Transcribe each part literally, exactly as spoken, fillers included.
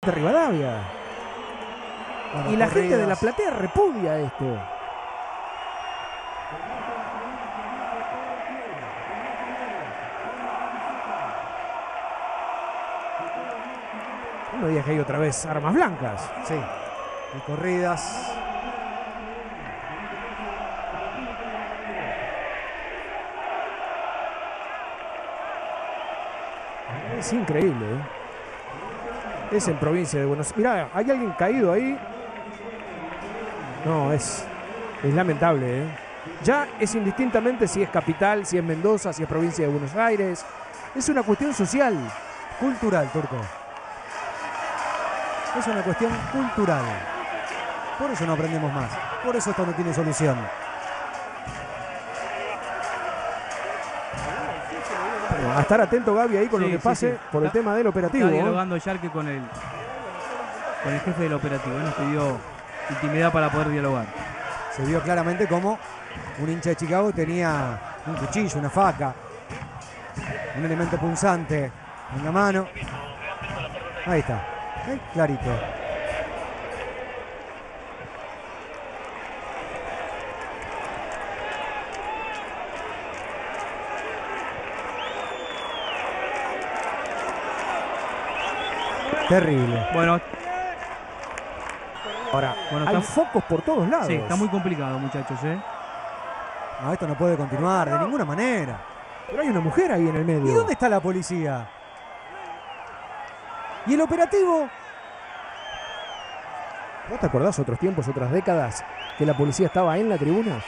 de Rivadavia. Bueno, y la corridas. gente de la platea repudia esto. No digas que hay otra vez armas blancas. Sí, y corridas. Es increíble, ¿eh? Es en provincia de Buenos Aires. Mirá, hay alguien caído ahí. No, es, es lamentable, ¿eh? Ya es indistintamente si es capital, si es Mendoza, si es provincia de Buenos Aires. Es una cuestión social. Cultural, Turco. Es una cuestión cultural. Por eso no aprendemos más. Por eso esto no tiene solución. Bueno, a estar atento, Gaby, ahí con Sí, lo que sí, pase sí. por el Está- tema del operativo. Está ¿eh? dialogando Yarque con el, con el jefe del operativo. Él nos pidió intimidad para poder dialogar. Se vio claramente como un hincha de Chicago tenía un cuchillo, una faca, un elemento punzante en la mano. Ahí está, ahí, clarito. Terrible. Bueno, Ahora, Bueno, hay está- focos por todos lados. sí, está muy complicado, muchachos, ¿eh? No, esto no puede continuar de ninguna manera. Pero hay una mujer ahí en el medio. ¿Y dónde está la policía? ¿Y el operativo? ¿No te acordás otros tiempos, otras décadas, que la policía estaba en la tribuna?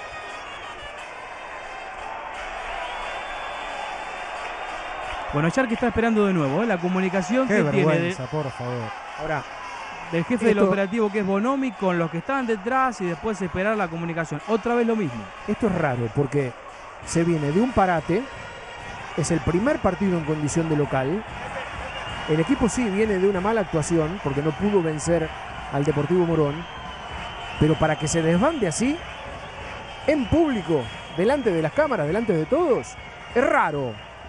Bueno, Yarque está esperando de nuevo, ¿eh? La comunicación Qué que tiene de- vergüenza, por favor. Ahora, del jefe del Esto- operativo, que es Bonomi, con los que están detrás y después esperar la comunicación. Otra vez lo mismo. esto es raro porque se viene de un parate, es el primer partido en condición de local. El equipo sí viene de una mala actuación porque no pudo vencer al Deportivo Morón, pero para que se desbande así, en público, delante de las cámaras, delante de todos, es raro.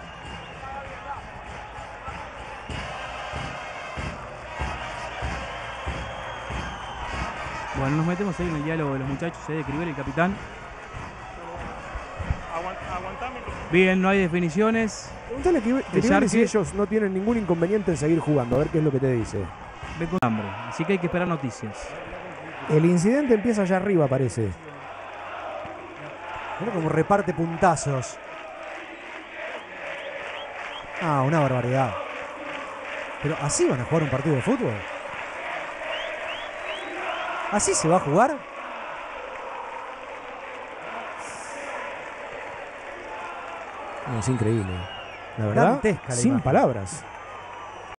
Bueno, nos metemos ahí en el diálogo de los muchachos, ¿eh? De Cribel, el capitán. Bien, no hay definiciones. Preguntale que, que De Rivales si Yarque- ellos no tienen ningún inconveniente en seguir jugando, a ver qué es lo que te dice. Ven con hambre, así que hay que esperar noticias. El incidente empieza allá arriba, parece. Mira cómo reparte puntazos. Ah, una barbaridad. Pero ¿así van a jugar un partido de fútbol? ¿Así se va a jugar? No, es increíble. La verdad, Dantesca la sin imagen. palabras.